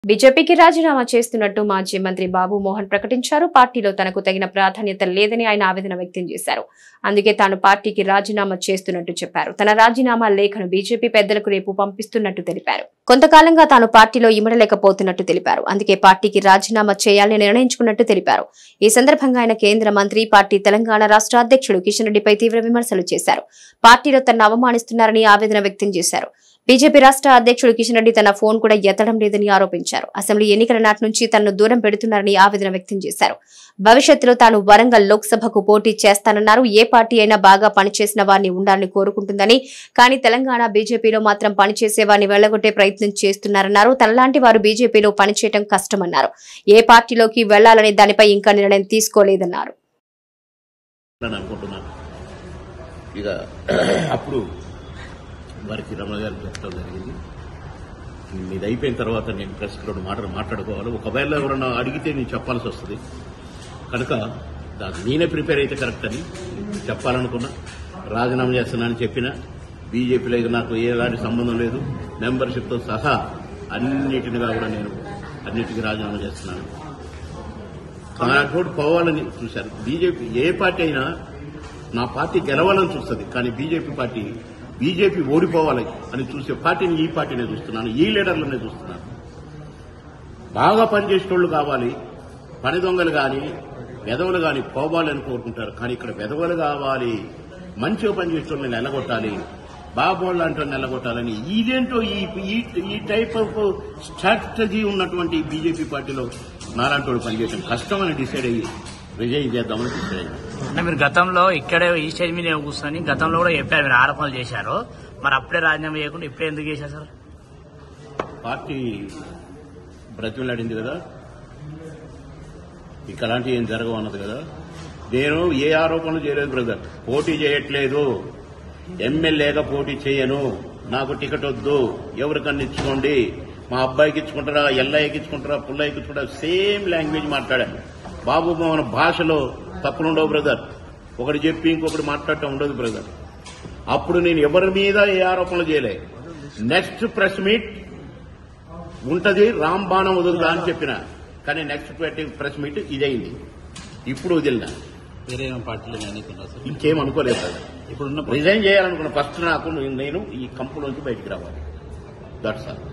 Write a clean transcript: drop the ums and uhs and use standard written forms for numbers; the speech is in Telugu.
బీజేపీకి రాజీనామా చేస్తున్నట్టు మాజీ మంత్రి బాబు మోహన్ ప్రకటించారు. పార్టీలో తనకు తగిన ప్రాధాన్యత లేదని ఆయన ఆవేదన వ్యక్తం చేశారు. అందుకే తాను పార్టీకి రాజీనామా చేస్తున్నట్టు చెప్పారు. తన రాజీనామా లేఖను బీజేపీ పెద్దలకు రేపు పంపిస్తున్నట్టు తెలిపారు. కొంతకాలంగా తాను పార్టీలో ఇమడలేకపోతున్నట్టు తెలిపారు. అందుకే పార్టీకి రాజీనామా చేయాలని నిర్ణయించుకున్నట్టు తెలిపారు. ఈ సందర్భంగా ఆయన కేంద్ర మంత్రి, పార్టీ తెలంగాణ రాష్ట్ర అధ్యక్షుడు కిషన్ రెడ్డిపై తీవ్ర విమర్శలు చేశారు. పార్టీలో తనను అవమానిస్తున్నారని ఆవేదన వ్యక్తం చేశారు. బీజేపీ రాష్ట్ర అధ్యక్షుడు కిషన్ రెడ్డి తన ఫోన్ కూడా ఎత్తడం లేదని ఆరోపించారు. అసెంబ్లీ ఎన్నికల నాటి నుంచి తనను దూరం పెడుతున్నారని ఆవేదన వ్యక్తం చేశారు. భవిష్యత్తులో తాను వరంగల్ లోక్సభకు పోటీ చేస్తానన్నారు. ఏ పార్టీ అయినా బాగా పనిచేసిన వారిని ఉండాలని కోరుకుంటుందని, కానీ తెలంగాణ బీజేపీలో మాత్రం పనిచేసే వారిని వెళ్లగొట్టే ప్రయత్నం చేస్తున్నారన్నారు. తనలాంటి వారు బీజేపీలో పనిచేయడం కష్టమన్నారు. ఏ పార్టీలోకి వెళ్లాలనే దానిపై ఇంకా నిర్ణయం తీసుకోలేదన్నారు. వారికి రమణ గారు చెప్పడం జరిగింది. ఇది అయిపోయిన తర్వాత నేను ప్రెస్ రెండు మాటలు మాట్లాడుకోవాలి. ఒకవేళ ఎవరన్నా అడిగితే నేను చెప్పాల్సి వస్తుంది కనుక నేనే ప్రిపేర్ అయితే కరెక్ట్ అని చెప్పాలనుకున్నా. రాజీనామా చేస్తున్నానని చెప్పినా బీజేపీలో నాకు ఎలాంటి సంబంధం లేదు. మెంబర్షిప్తో సహా అన్నిటినిగా కూడా నేను అన్నిటికీ రాజీనామా చేస్తున్నాను. తోటి పోవాలని చూశారు. బీజేపీ ఏ పార్టీ అయినా నా పార్టీ గెలవాలని చూస్తుంది, కానీ బీజేపీ ఓడిపోవాలి అని చూసే పార్టీని ఈ పార్టీనే చూస్తున్నాను, ఈ లీడర్లనే చూస్తున్నాను. బాగా పనిచేసేటోళ్లు కావాలి, పని దొంగలు కానీ వెధవలు కానీ పోవాలని కోరుకుంటారు. కానీ ఇక్కడ వెధవలు కావాలి, మంచిగా పనిచేసేటోళ్ళని నిలగొట్టాలి, బాబోళ్ళు లాంటి నిలగొట్టాలని ఇదేంటో ఈ టైప్ ఆఫ్ స్ట్రాటజీ ఉన్నటువంటి బీజేపీ పార్టీలో నాలాంటి వాళ్ళు పనిచేయడం కష్టమని డిసైడ్ అయ్యి విజయ్ చేద్దామని డిసైడ్ అయ్యాను. అంటే మీరు గతంలో ఇక్కడే ఈ స్టేజ్ మీద కూర్చొని గతంలో కూడా చెప్పారు, మీరు ఆరోపణలు చేశారు. మరి అప్పుడే రాజీనామా చేయకుండా ఇప్పుడే ఎందుకు చేశారు సార్? పార్టీ బ్రతిమలాడింది కదా, ఇక అలాంటివి ఏం జరగవు అన్నది కదా. నేను ఏ ఆరోపణలు చేయలేదు బ్రదర్, పోటీ చేయట్లేదు, ఎమ్మెల్యేగా పోటీ చేయను, నాకు టికెట్ వద్దు, ఎవరికన్నా ఇచ్చుకోండి, మా అబ్బాయికి ఇచ్చుకుంటారా, ఎల్లయ్యకి ఇచ్చుకుంటారా, పుల్లయ్యకి ఇచ్చుకుంటారా, సేమ్ లాంగ్వేజ్ మాట్లాడాను. బాబు మోహన్ భాషలో తప్పులుండవు బ్రదర్, ఒకటి చెప్పి ఇంకొకటి మాట్లాడటం ఉండదు బ్రదర్. అప్పుడు నేను ఎవరి మీద ఏ ఆరోపణలు చేయలే. నెక్స్ట్ ప్రెస్ మీట్ ఉంటది, రాంబాణం వదులుదా అని చెప్పిన, కానీ నెక్స్ట్ ప్రెస్ మీట్ ఇదైంది. ఇప్పుడు వదిలినా ఇంకేం అనుకోలేదు బ్రదర్. ఇప్పుడు రిజైన్ చేయాలనుకున్న ఫస్ట్ నాకు నేను ఈ కంపెనీలోంచి బయటికి రావాలి. That's all.